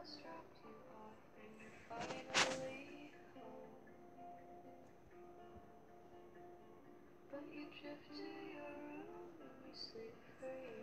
bus dropped you off and you're finally home. But you drift to your room and you sleep for